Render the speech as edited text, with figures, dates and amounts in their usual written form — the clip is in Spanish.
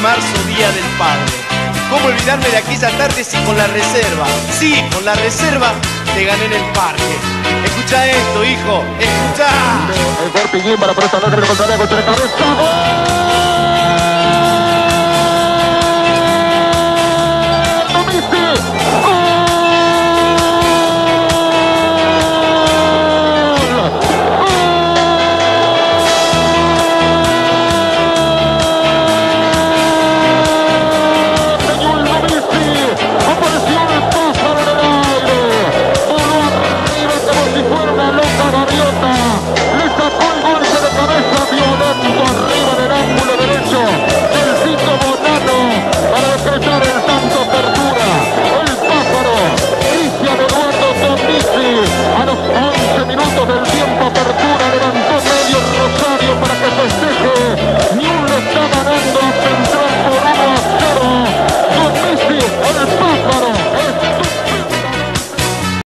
marzo, Día del Padre. ¿Cómo olvidarme de aquella tarde si con la reserva? Sí, con la reserva te gané en el parque. Escucha esto, hijo, escucha. El Corpillín para por esta noche, el González, con la cabeza. ¡Gol!